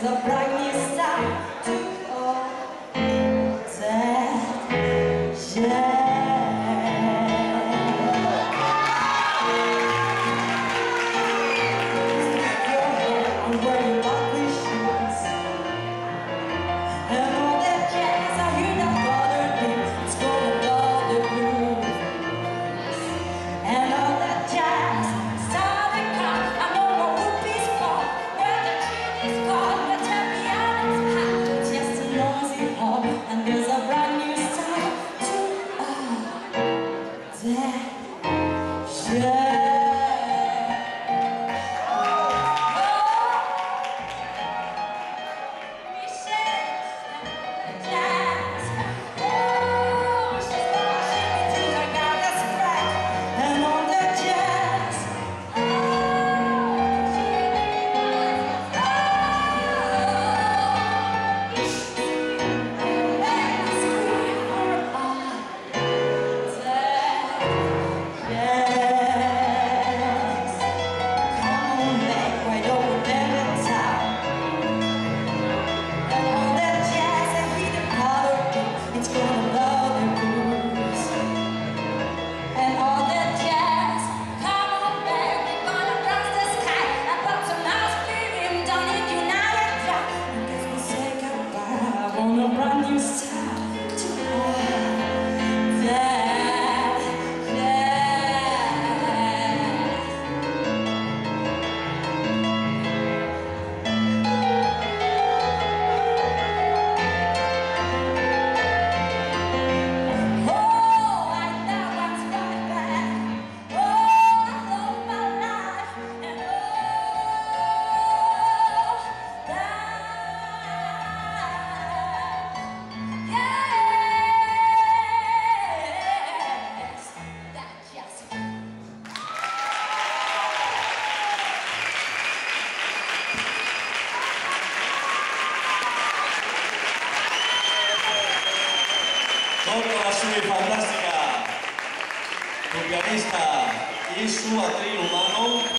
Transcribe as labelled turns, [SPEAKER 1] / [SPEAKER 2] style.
[SPEAKER 1] a brightness start to all that shine. And there's a brand new start to all that shine. A brand new start to all that oh, I know what's right back. Oh, I love my life. And
[SPEAKER 2] Dopo la sua fantastica pianista e sua trio umano